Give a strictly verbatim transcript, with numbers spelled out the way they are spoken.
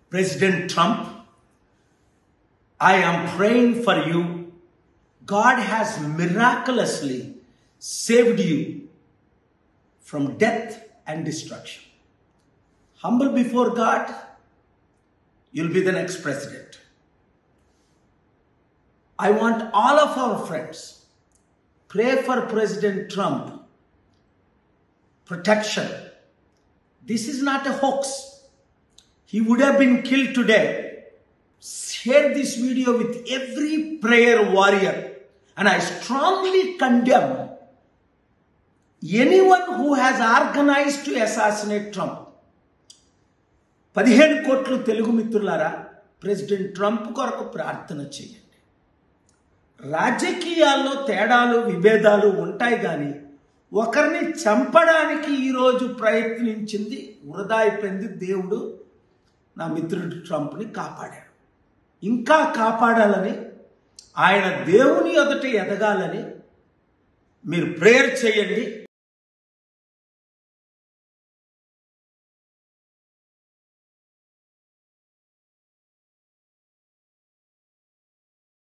President Trump, I am praying for you. God has miraculously saved you from death and destruction. Humble before God, you'll be the next president. I want all of our friends, pray for President Trump. Protection. This is not a hoax. He would have been killed today. Share this video with every prayer warrior. And I strongly condemn anyone who has organized to assassinate Trump. పదిహేను కోట్లు తెలుగు మిత్రులారా, president Trump కొరకు ప్రార్థన చేయండి. రాజకీయాల్లో తేడాలు విభేదాలు ఉంటాయి కానీ ఒకరిని చంపడానికి ఈరోజు ప్రయత్నించింది వృధా అయిపోయింది. దేవుడు నా మిత్రుడు ట్రంప్ని కాపాడాడు. ఇంకా కాపాడాలని, ఆయన దేవుని ఎదుట ఎదగాలని మీరు ప్రేయర్ చేయండి.